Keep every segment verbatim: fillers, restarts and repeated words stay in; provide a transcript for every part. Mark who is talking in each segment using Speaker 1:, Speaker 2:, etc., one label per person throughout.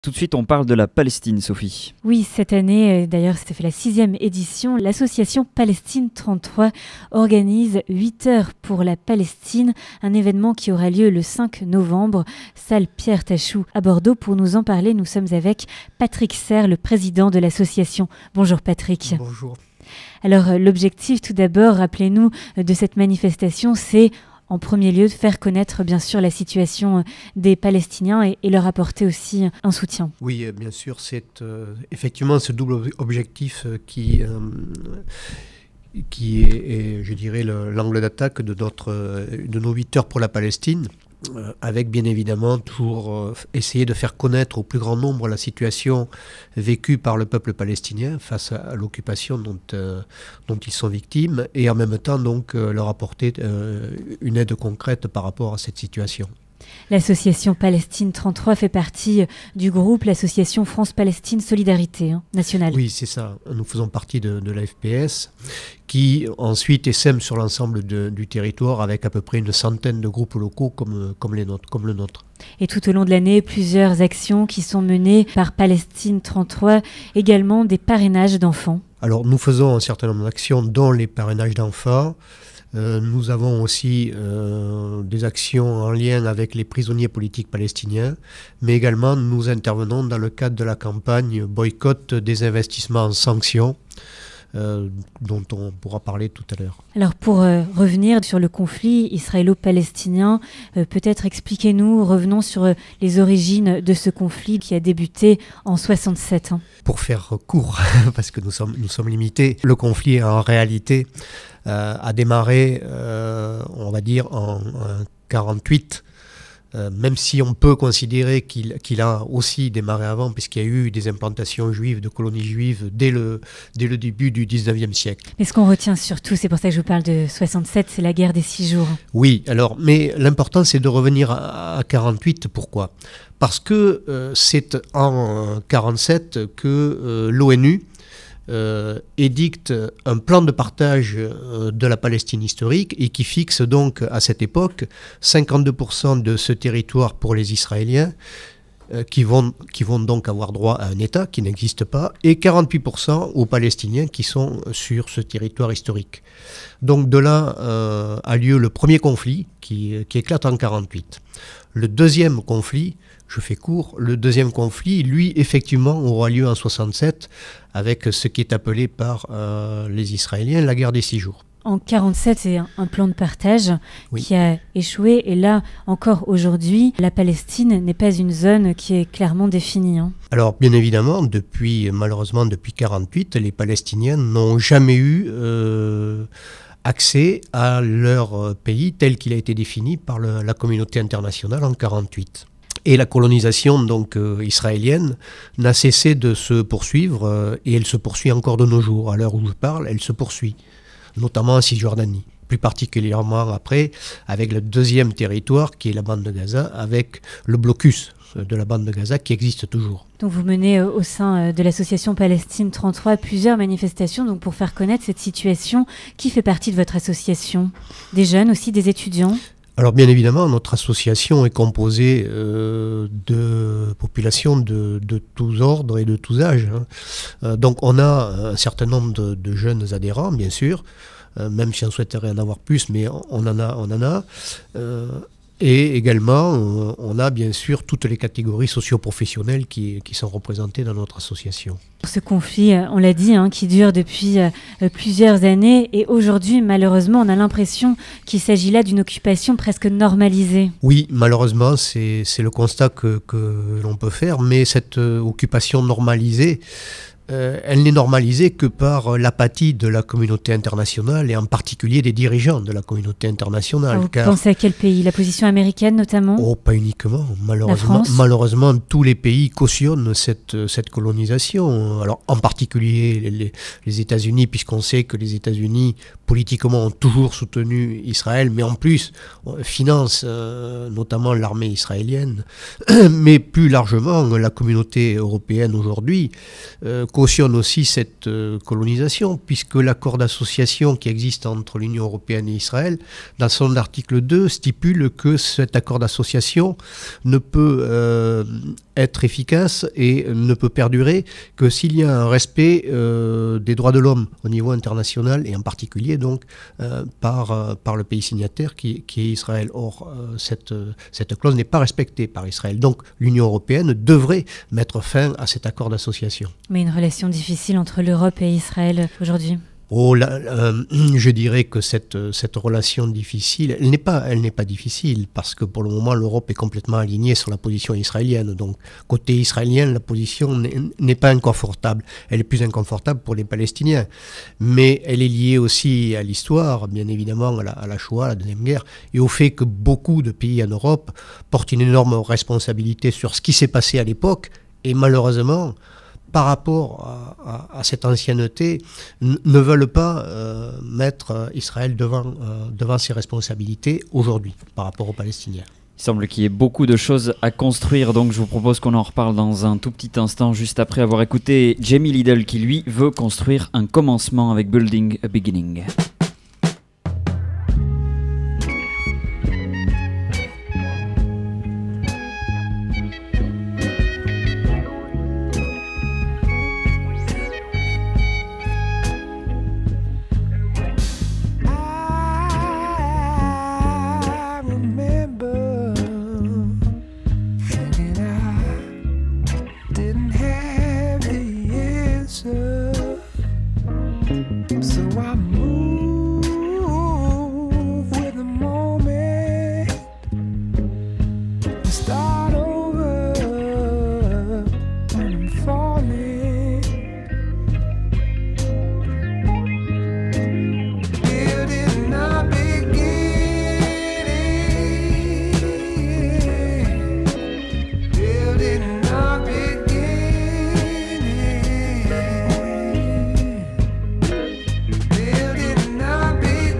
Speaker 1: Tout de suite, on parle de la Palestine, Sophie.
Speaker 2: Oui, cette année, d'ailleurs, ça fait la sixième édition, l'association Palestine trente-trois organise huit heures pour la Palestine, un événement qui aura lieu le cinq novembre, salle Pierre Tachou à Bordeaux. Pour nous en parler, nous sommes avec Patrick Serre, le président de l'association. Bonjour Patrick.
Speaker 3: Bonjour.
Speaker 2: Alors, l'objectif, tout d'abord, rappelez-nous, de cette manifestation, c'est en premier lieu de faire connaître bien sûr la situation des Palestiniens et, et leur apporter aussi un soutien.
Speaker 3: Oui, bien sûr, c'est euh, effectivement ce double objectif qui, euh, qui est, est, je dirais, l'angle d'attaque de, notre, de nos huit heures pour la Palestine, euh, avec bien évidemment toujours euh, essayer de faire connaître au plus grand nombre la situation vécue par le peuple palestinien face à, à l'occupation dont, euh, dont ils sont victimes, et en même temps donc euh, leur apporter euh, une aide concrète par rapport à cette situation.
Speaker 2: L'association Palestine trente-trois fait partie du groupe, l'association France-Palestine Solidarité hein, nationale.
Speaker 3: Oui, c'est ça. Nous faisons partie de, de la F P S, qui ensuite essaime sur l'ensemble du territoire avec à peu près une centaine de groupes locaux comme, comme, les nôtres, comme le nôtre.
Speaker 2: Et tout au long de l'année, plusieurs actions qui sont menées par Palestine trente-trois, également des parrainages d'enfants.
Speaker 3: Alors nous faisons un certain nombre d'actions, dont les parrainages d'enfants. Euh, nous avons aussi euh, des actions en lien avec les prisonniers politiques palestiniens, mais également nous intervenons dans le cadre de la campagne boycott des investissements en sanctions, euh, dont on pourra parler tout à l'heure.
Speaker 2: Alors pour euh, revenir sur le conflit israélo-palestinien, euh, peut-être expliquez-nous, revenons sur euh, les origines de ce conflit qui a débuté en soixante-sept. Hein.
Speaker 3: Pour faire court, parce que nous sommes, nous sommes limités, le conflit en réalité euh, a démarré, euh, on va dire, en, en quarante-huit, euh, même si on peut considérer qu'il qu'il a aussi démarré avant, puisqu'il y a eu des implantations juives, de colonies juives, dès le, dès le début du dix-neuvième siècle.
Speaker 2: Mais ce qu'on retient surtout, c'est pour ça que je vous parle de soixante-sept, c'est la guerre des six jours. Oui,
Speaker 3: alors, mais l'important c'est de revenir à, à quarante-huit, pourquoi ? Parce que euh, c'est en quarante-sept que euh, l'ONU euh, édicte un plan de partage euh, de la Palestine historique et qui fixe donc à cette époque cinquante-deux pour cent de ce territoire pour les Israéliens euh, qui, vont, qui vont donc avoir droit à un État qui n'existe pas, et quarante-huit pour cent aux Palestiniens qui sont sur ce territoire historique. Donc de là euh, a lieu le premier conflit qui, qui éclate en quarante-huit. Le deuxième conflit, je fais court, le deuxième conflit, lui, effectivement, aura lieu en soixante-sept avec ce qui est appelé par euh, les Israéliens la guerre des six jours.
Speaker 2: En quarante-sept, c'est un, un plan de partage oui. qui a échoué. Et là, encore aujourd'hui, la Palestine n'est pas une zone qui est clairement définie. Hein.
Speaker 3: Alors, bien évidemment, depuis, malheureusement, depuis quarante-huit, les Palestiniens n'ont jamais eu euh, accès à leur pays tel qu'il a été défini par le, la communauté internationale en quarante-huit. Et la colonisation donc euh, israélienne n'a cessé de se poursuivre euh, et elle se poursuit encore de nos jours. À l'heure où je parle, elle se poursuit, notamment en Cisjordanie. Plus particulièrement après, avec le deuxième territoire qui est la bande de Gaza, avec le blocus de la bande de Gaza qui existe toujours.
Speaker 2: Donc vous menez euh, au sein euh, de l'association Palestine trente-trois plusieurs manifestations donc pour faire connaître cette situation. Qui fait partie de votre association? Des jeunes aussi, des étudiants?
Speaker 3: Alors bien évidemment, notre association est composée euh, de populations de, de tous ordres et de tous âges. Hein. Euh, donc on a un certain nombre de, de jeunes adhérents, bien sûr, euh, même si on souhaiterait en avoir plus, mais on en a. On en a. Euh, et également, euh, on a bien sûr toutes les catégories socio-professionnelles qui, qui sont représentées dans notre association.
Speaker 2: Ce conflit, on l'a dit, hein, qui dure depuis euh, plusieurs années et aujourd'hui, malheureusement, on a l'impression qu'il s'agit là d'une occupation presque normalisée.
Speaker 3: Oui, malheureusement, c'est le constat que, que l'on peut faire, mais cette euh, occupation normalisée, euh, elle n'est normalisée que par l'apathie de la communauté internationale et en particulier des dirigeants de la communauté internationale.
Speaker 2: Alors, vous car... pensez à quel pays? La position américaine notamment?
Speaker 3: Oh, pas uniquement. Malheureusement, malheureusement tous les pays cautionnent cette, cette colonisation. Alors, en particulier les, les États-Unis, puisqu'on sait que les États-Unis, politiquement, ont toujours soutenu Israël, mais en plus financent euh, notamment l'armée israélienne. Mais plus largement, la communauté européenne aujourd'hui euh, cautionne aussi cette euh, colonisation, puisque l'accord d'association qui existe entre l'Union européenne et Israël, dans son article deux, stipule que cet accord d'association ne peut euh, être efficace et ne peut perdurer que s'il y a un respect euh, des droits de l'homme au niveau international et en particulier donc euh, par, euh, par le pays signataire qui, qui est Israël. Or, euh, cette, cette clause n'est pas respectée par Israël. Donc l'Union européenne devrait mettre fin à cet accord d'association.
Speaker 2: Mais une relation difficile entre l'Europe et Israël aujourd'hui ?
Speaker 3: Oh, là, euh, je dirais que cette, cette relation difficile, elle n'est pas, elle n'est pas difficile parce que pour le moment l'Europe est complètement alignée sur la position israélienne. Donc côté israélien, la position n'est, n'est pas inconfortable. Elle est plus inconfortable pour les Palestiniens. Mais elle est liée aussi à l'histoire, bien évidemment, à la, à la Shoah, à la Deuxième Guerre, et au fait que beaucoup de pays en Europe portent une énorme responsabilité sur ce qui s'est passé à l'époque. Et malheureusement, par rapport à, à, à cette ancienneté, n- ne veulent pas euh, mettre Israël devant, euh, devant ses responsabilités aujourd'hui par rapport aux Palestiniens.
Speaker 1: Il semble qu'il y ait beaucoup de choses à construire, donc je vous propose qu'on en reparle dans un tout petit instant, juste après avoir écouté Jamie Lidl qui, lui, veut construire un commencement avec Building a Beginning.
Speaker 4: So I move with the moment and start over when I'm falling. Building a beginning, building a beginning. Building a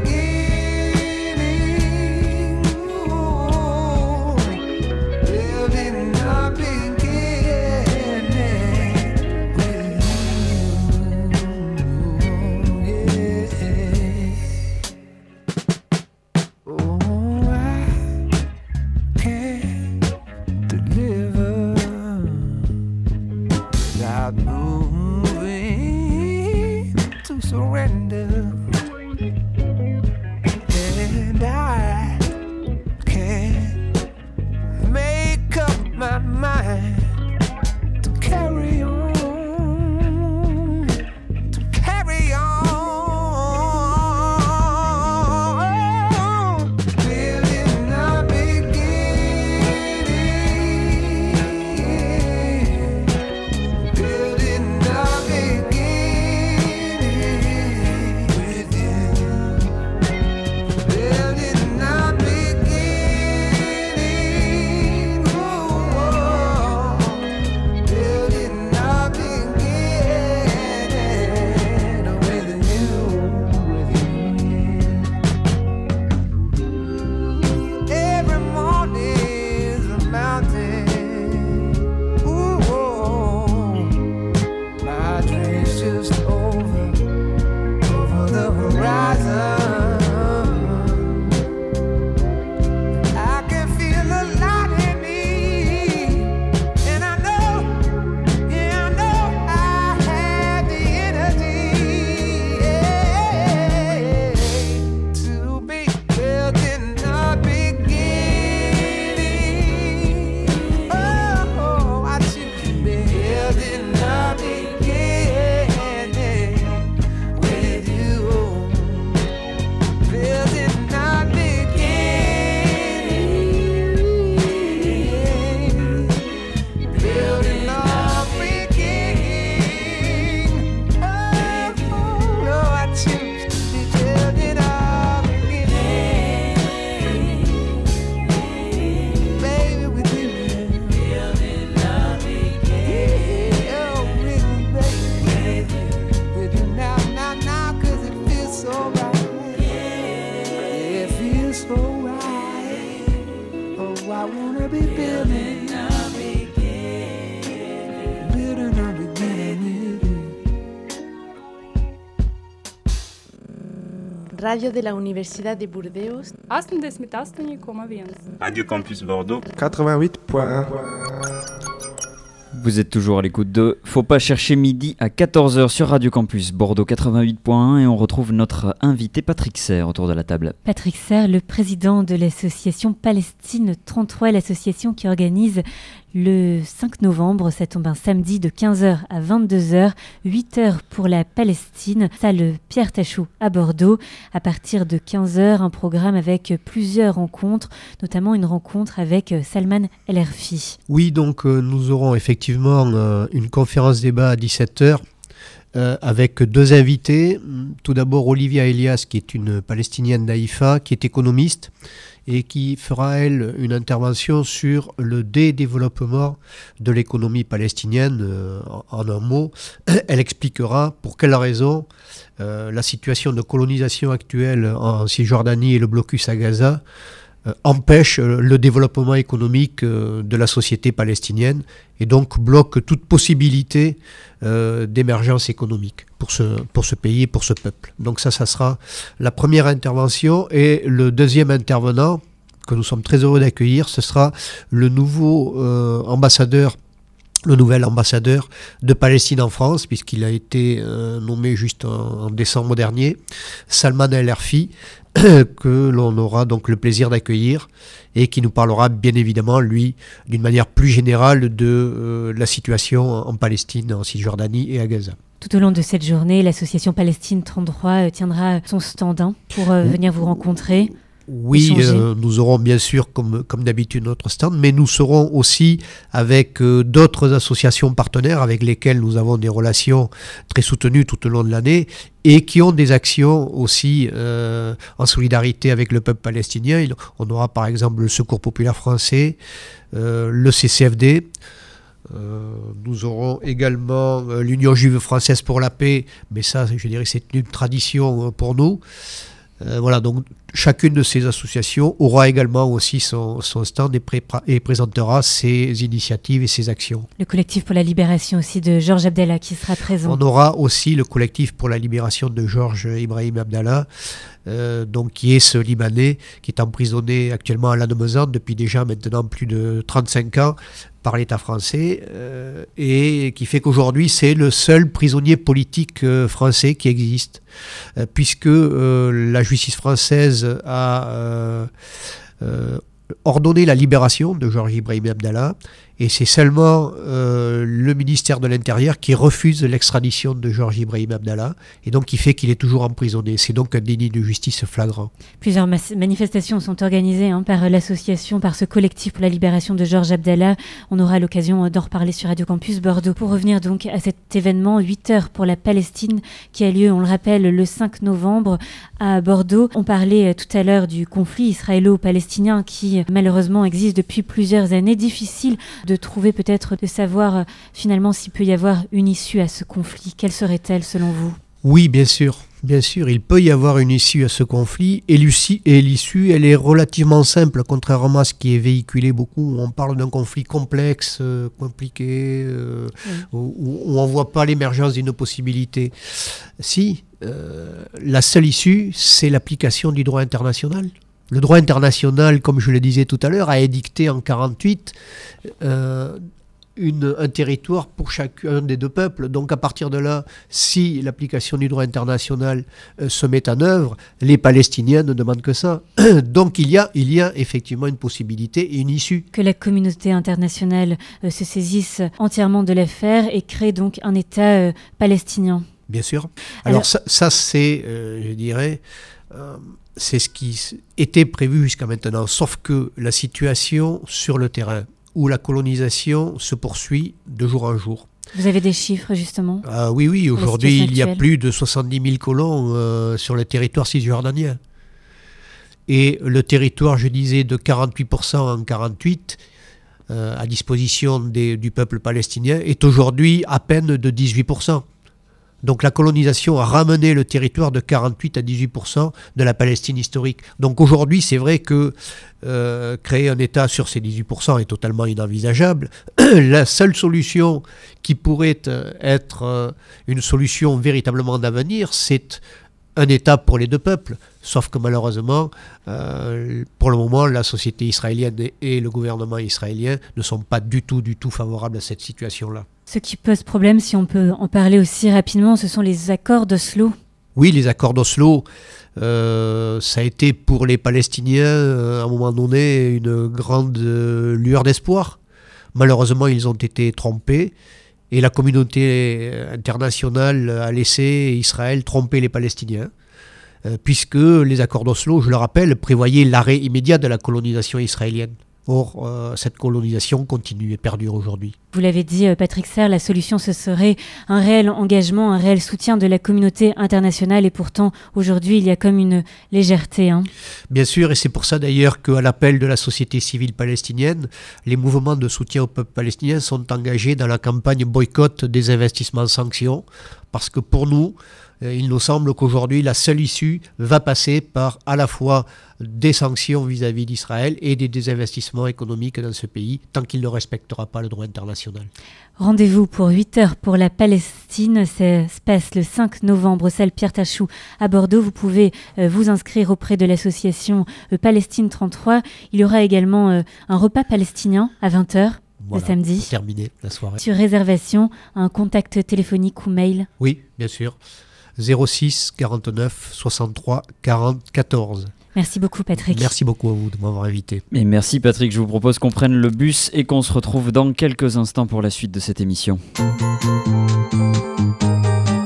Speaker 4: beginning, ooh, building a beginning with you, yeah. Oh, I can't deliver without moving to surrender. And I can't make up my mind to carry on, to carry on. Building a beginning, building a beginning with you. Building a beginning, oh, building a beginning with you, with you. Every morning is a mountain. Ooh, my dreams just over, over the horizon. I can feel a lot in me, and I know, yeah, I know I have the energy, yeah, to be building a beginning. Oh, I choose to be building a beginning with you. Building a beginning, building a beginning. Oh, no, I choose to be building a beginning, baby, with you. Building a beginning, oh, really, baby, with you now, now, now, 'cause it feels so right. Yeah, it feels so right. Oh, I wanna be building a beginning, building a beginning with you.
Speaker 5: Radio de la Universidad de Burdeos.
Speaker 6: osemdesmit astoņi komats viens.
Speaker 7: Radio Campus Bordeaux.
Speaker 8: quatre-vingt-huit point un.
Speaker 1: Vous êtes toujours à l'écoute de Faut pas chercher midi à quatorze heures sur Radio Campus Bordeaux quatre-vingt-huit point un et on retrouve notre invité Patrick Serre autour de la table.
Speaker 2: Patrick Serre, le président de l'association Palestine trente-trois, l'association qui organise le cinq novembre, ça tombe un samedi de quinze heures à vingt-deux heures, huit heures pour la Palestine, salle Pierre Tachot à Bordeaux. À partir de quinze heures, un programme avec plusieurs rencontres, notamment une rencontre avec Salman El-Herfi.
Speaker 3: Oui, donc euh, nous aurons effectivement euh, une conférence débat à dix-sept heures euh, avec deux invités. Tout d'abord Olivia Elias, qui est une Palestinienne d'Haïfa, qui est économiste, et qui fera, elle, une intervention sur le dédéveloppement de l'économie palestinienne. Euh, en, en un mot, elle expliquera pour quelle raison euh, la situation de colonisation actuelle en Cisjordanie et le blocus à Gaza euh, empêche euh, le développement économique euh, de la société palestinienne et donc bloque toute possibilité euh, d'émergence économique pour ce, pour ce pays et pour ce peuple. Donc ça, ça sera la première intervention. Et le deuxième intervenant, que nous sommes très heureux d'accueillir, ce sera le nouveau euh, ambassadeur, le nouvel ambassadeur de Palestine en France, puisqu'il a été euh, nommé juste en, en décembre dernier, Salman El-Herfi, que l'on aura donc le plaisir d'accueillir et qui nous parlera bien évidemment, lui, d'une manière plus générale de euh, la situation en Palestine, en Cisjordanie et à Gaza.
Speaker 2: Tout au long de cette journée, l'association Palestine trente-trois euh, tiendra son stand hein, pour euh, venir vous rencontrer.
Speaker 3: Oui, euh, nous aurons bien sûr, comme, comme d'habitude, notre stand, mais nous serons aussi avec euh, d'autres associations partenaires avec lesquelles nous avons des relations très soutenues tout au long de l'année et qui ont des actions aussi euh, en solidarité avec le peuple palestinien. On aura par exemple le Secours populaire français, euh, le C C F D. Euh, nous aurons également euh, l'Union juive française pour la paix, mais ça, je dirais, c'est une tradition euh, pour nous. Euh, voilà, donc chacune de ces associations aura également aussi son, son stand et, pré et présentera ses initiatives et ses actions.
Speaker 2: Le collectif pour la libération aussi de Georges Abdallah qui sera présent.
Speaker 3: On aura aussi le collectif pour la libération de Georges Ibrahim Abdallah, euh, donc qui est ce Libanais qui est emprisonné actuellement à Lannemezan depuis déjà maintenant plus de trente-cinq ans par l'État français euh, et qui fait qu'aujourd'hui c'est le seul prisonnier politique euh, français qui existe euh, puisque euh, la justice française a euh, euh, ordonné la libération de Georges Ibrahim Abdallah et c'est seulement euh, le ministère de l'Intérieur qui refuse l'extradition de Georges Ibrahim Abdallah et donc qui fait qu'il est toujours emprisonné. C'est donc un déni de justice flagrant.
Speaker 2: Plusieurs manifestations sont organisées hein, par l'association, par ce collectif pour la libération de Georges Abdallah. On aura l'occasion d'en reparler sur Radio Campus Bordeaux. Pour revenir donc à cet événement, huit heures pour la Palestine qui a lieu, on le rappelle, le cinq novembre à Bordeaux. On parlait tout à l'heure du conflit israélo-palestinien qui malheureusement existe depuis plusieurs années. Difficile de trouver peut-être, de savoir euh, finalement s'il peut y avoir une issue à ce conflit. Quelle serait-elle selon vous ?
Speaker 3: Oui, bien sûr. Bien sûr, il peut y avoir une issue à ce conflit et l'issue, elle est relativement simple, contrairement à ce qui est véhiculé beaucoup. On parle d'un conflit complexe, euh, compliqué, euh, oui. où, où on ne voit pas l'émergence d'une possibilité. Si, euh, la seule issue, c'est l'application du droit international. Le droit international, comme je le disais tout à l'heure, a édicté en mille neuf cent quarante-huit euh, une, un territoire pour chacun des deux peuples. Donc à partir de là, si l'application du droit international euh, se met en œuvre, les Palestiniens ne demandent que ça. Donc il y a, il y a effectivement une possibilité et une issue.
Speaker 2: Que la communauté internationale euh, se saisisse entièrement de l'affaire et crée donc un État euh, palestinien.
Speaker 3: Bien sûr. Alors, Alors ça, ça c'est, euh, je dirais... Euh, c'est ce qui était prévu jusqu'à maintenant, sauf que la situation sur le terrain, où la colonisation se poursuit de jour en jour.
Speaker 2: Vous avez des chiffres justement ?
Speaker 3: Ah, oui, oui, aujourd'hui il y a plus de soixante-dix mille colons euh, sur le territoire cisjordanien. Et le territoire, je disais, de quarante-huit pour cent en mille neuf cent quarante-huit, euh, à disposition des, du peuple palestinien, est aujourd'hui à peine de dix-huit pour cent. Donc la colonisation a ramené le territoire de quarante-huit à dix-huit pour cent de la Palestine historique. Donc aujourd'hui, c'est vrai que euh, créer un État sur ces dix-huit pour cent est totalement inenvisageable. La seule solution qui pourrait être euh, une solution véritablement d'avenir, c'est un État pour les deux peuples. Sauf que malheureusement, euh, pour le moment, la société israélienne et, et le gouvernement israélien ne sont pas du tout, du tout favorables à cette situation-là.
Speaker 2: Ce qui pose problème, si on peut en parler aussi rapidement, ce sont les accords d'Oslo.
Speaker 3: Oui, les accords d'Oslo, euh, ça a été pour les Palestiniens, euh, à un moment donné, une grande euh, lueur d'espoir. Malheureusement, ils ont été trompés et la communauté internationale a laissé Israël tromper les Palestiniens, euh, puisque les accords d'Oslo, je le rappelle, prévoyaient l'arrêt immédiat de la colonisation israélienne. Or, euh, cette colonisation continue et perdure aujourd'hui.
Speaker 2: Vous l'avez dit, Patrick Serre, la solution, ce serait un réel engagement, un réel soutien de la communauté internationale. Et pourtant, aujourd'hui, il y a comme une légèreté. Hein.
Speaker 3: Bien sûr, et c'est pour ça d'ailleurs qu'à l'appel de la société civile palestinienne, les mouvements de soutien au peuple palestinien sont engagés dans la campagne boycott des investissements sanctions. Parce que pour nous, il nous semble qu'aujourd'hui, la seule issue va passer par à la fois des sanctions vis-à-vis d'Israël et des désinvestissements économiques dans ce pays, tant qu'il ne respectera pas le droit international.
Speaker 2: Rendez-vous pour huit heures pour la Palestine. Ça se passe le cinq novembre au salle Pierre Tachou à Bordeaux. Vous pouvez euh, vous inscrire auprès de l'association euh, Palestine trente-trois. Il y aura également euh, un repas palestinien à vingt heures.
Speaker 3: Voilà,
Speaker 2: le samedi.
Speaker 3: Terminé la soirée.
Speaker 2: Sur réservation, un contact téléphonique ou mail?
Speaker 3: Oui, bien sûr. zéro six quarante-neuf soixante-trois quarante quatorze.
Speaker 2: Merci beaucoup Patrick.
Speaker 3: Merci beaucoup à vous de m'avoir invité.
Speaker 1: Et merci Patrick, je vous propose qu'on prenne le bus et qu'on se retrouve dans quelques instants pour la suite de cette émission.